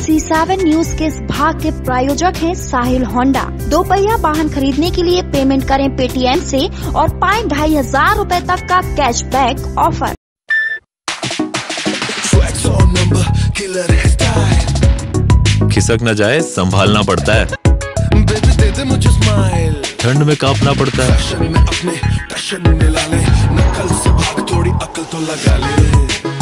C7 news के इस भाग के प्रायोजक हैं साहिल होंडा। 2 पहिया वाहन खरीदने के लिए पेमेंट करें पेटीएम से और पाएं 2500 रूपए तक का कैशबैक ऑफर। खिसक न जाए संभालना पड़ता है, ठंड में कांपना पड़ता है, नकल से भाग थोड़ी अकल तो लगा ले।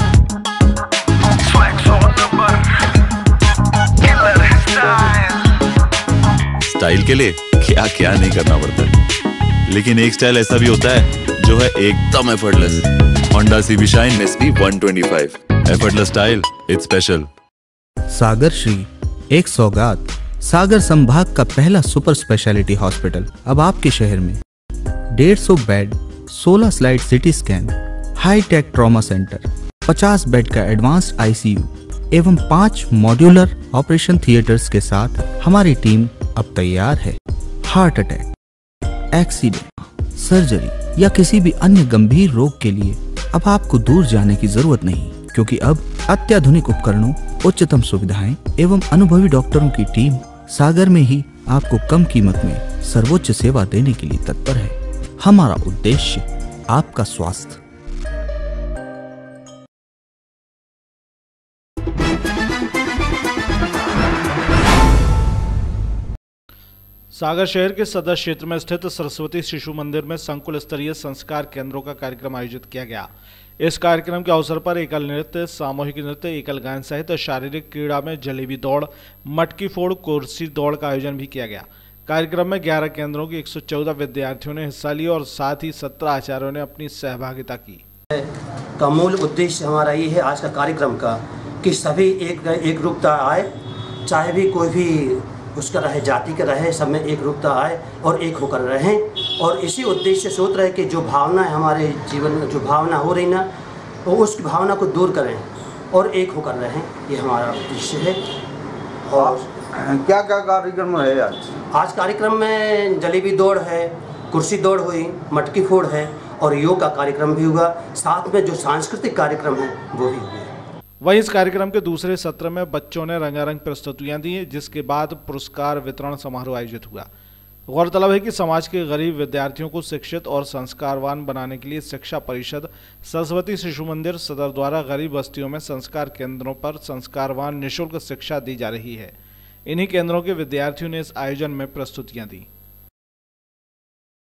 स्टाइल के लिए क्या क्या नहीं करना पड़ता, लेकिन एक स्टाइल ऐसा भी होता है जो है एकदम effortless. Honda CB shine SB 125 effortless style, it's special. Sagar Shri एक सौगात, सागर संभाग का पहला सुपर स्पेशलिटी हॉस्पिटल अब आपके शहर में। 150 bed, 16 slide CT scan, high tech trauma centre, 50 bed का एडवांस्ड ICU एवं 5 मॉड्यूलर ऑपरेशन थिएटर्स के साथ हमारी टीम अब तैयार है। हार्ट अटैक, एक्सीडेंट, सर्जरी या किसी भी अन्य गंभीर रोग के लिए अब आपको दूर जाने की जरूरत नहीं, क्योंकि अब अत्याधुनिक उपकरणों, उच्चतम सुविधाएं एवं अनुभवी डॉक्टरों की टीम सागर में ही आपको कम कीमत में सर्वोच्च सेवा देने के लिए तत्पर है। हमारा उद्देश्य आपका स्वास्थ्य। सागर शहर के सदर क्षेत्र में स्थित सरस्वती शिशु मंदिर में संकुल स्तरीय संस्कार केंद्रों का कार्यक्रम आयोजित किया गया। इस कार्यक्रम के अवसर पर एकल नृत्य, सामूहिक नृत्य, एकल गायन सहित शारीरिक क्रीड़ा में जलेबी दौड़, मटकी फोड़, कुर्सी दौड़ का आयोजन भी किया गया। कार्यक्रम में 11 केंद्रों के 114 विद्यार्थियों ने हिस्सा लिया और साथ ही 17 आचार्यों ने अपनी सहभागिता की। का मूल उद्देश्य हमारा ये है आज का कार्यक्रम का कि सभी एक रूपता आए, चाहे भी कोई भी उसका रहे, जाति का रहे, सब में एक रूपता आए और एक होकर रहें। और इसी उद्देश्य से सोच रहे कि जो भावना है हमारे जीवन में, जो भावना हो रही ना, वो उस भावना को दूर करें और एक होकर रहें, ये हमारा उद्देश्य है। और क्या क्या कार्यक्रम है आज? आज कार्यक्रम में जलेबी दौड़ है, कुर्सी दौड़ हुई, मटकी फोड़ है और योग का कार्यक्रम भी हुआ। साथ में जो सांस्कृतिक कार्यक्रम है वो भी हुए। वहीं इस कार्यक्रम के दूसरे सत्र में बच्चों ने रंगारंग प्रस्तुतियां दी, जिसके बाद पुरस्कार वितरण समारोह आयोजित हुआ। गौरतलब है कि समाज के गरीब विद्यार्थियों को शिक्षित और संस्कारवान बनाने के लिए शिक्षा परिषद सरस्वती शिशु मंदिर सदर द्वारा गरीब बस्तियों में संस्कार केंद्रों पर संस्कारवान निःशुल्क शिक्षा दी जा रही है। इन्हीं केंद्रों के विद्यार्थियों ने इस आयोजन में प्रस्तुतियां दी।